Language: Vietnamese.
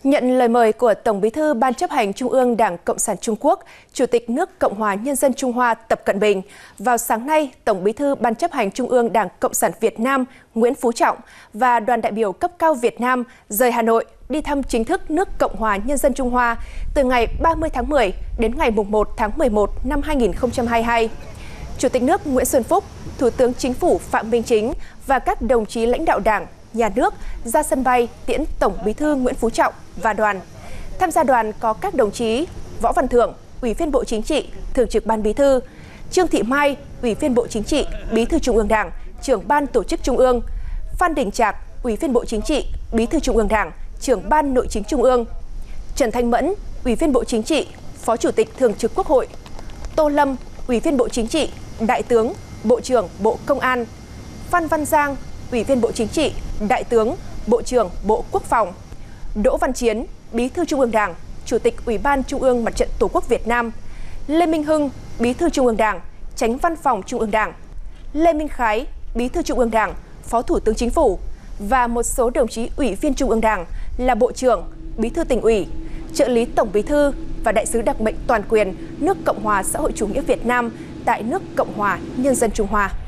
Nhận lời mời của Tổng Bí thư Ban chấp hành Trung ương Đảng Cộng sản Trung Quốc, Chủ tịch nước Cộng hòa Nhân dân Trung Hoa Tập Cận Bình, vào sáng nay, Tổng Bí thư Ban chấp hành Trung ương Đảng Cộng sản Việt Nam Nguyễn Phú Trọng và đoàn đại biểu cấp cao Việt Nam rời Hà Nội đi thăm chính thức nước Cộng hòa Nhân dân Trung Hoa từ ngày 30 tháng 10 đến ngày 1 tháng 11 năm 2022. Chủ tịch nước Nguyễn Xuân Phúc, Thủ tướng Chính phủ Phạm Minh Chính và các đồng chí lãnh đạo Đảng, Nhà nước ra sân bay tiễn Tổng Bí thư Nguyễn Phú Trọng và đoàn. Tham gia đoàn có các đồng chí Võ Văn Thưởng, Ủy viên Bộ Chính trị, Thường trực Ban Bí thư, Trương Thị Mai, Ủy viên Bộ Chính trị, Bí thư Trung ương Đảng, Trưởng Ban Tổ chức Trung ương, Phan Đình Trạc, Ủy viên Bộ Chính trị, Bí thư Trung ương Đảng, Trưởng Ban Nội chính Trung ương, Trần Thanh Mẫn, Ủy viên Bộ Chính trị, Phó Chủ tịch Thường trực Quốc hội, Tô Lâm, Ủy viên Bộ Chính trị, Đại tướng, Bộ trưởng Bộ Công an, Phan Văn Giang, Ủy viên Bộ Chính trị, Đại tướng, Bộ trưởng Bộ Quốc phòng, Đỗ Văn Chiến, Bí thư Trung ương Đảng, Chủ tịch Ủy ban Trung ương Mặt trận Tổ quốc Việt Nam, Lê Minh Hưng, Bí thư Trung ương Đảng, Chánh Văn phòng Trung ương Đảng, Lê Minh Khái, Bí thư Trung ương Đảng, Phó Thủ tướng Chính phủ và một số đồng chí Ủy viên Trung ương Đảng là Bộ trưởng, Bí thư Tỉnh ủy, trợ lý Tổng Bí thư và đại sứ đặc mệnh toàn quyền nước Cộng hòa xã hội chủ nghĩa Việt Nam tại nước Cộng hòa Nhân dân Trung Hoa.